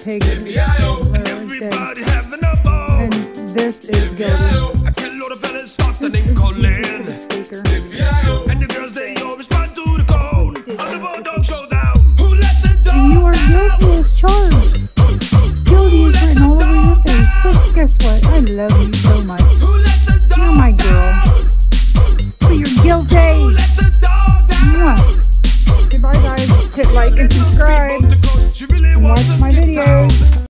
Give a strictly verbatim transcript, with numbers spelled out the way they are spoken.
pig. Everybody having a ball. And this is Gildy. I tell all the fellas stop the name calling. And the girls they all respond to the code. On the Bulldog Showdown. Who let the dog out? You are guilty as charged. Gildy is written all over your face. But guess what? I love you so much. Who let the dog You're my girl. So you're guilty. Who let the dog out? Mwah. Goodbye guys. Hit like and subscribe. She really And wants watch to my skip videos. town.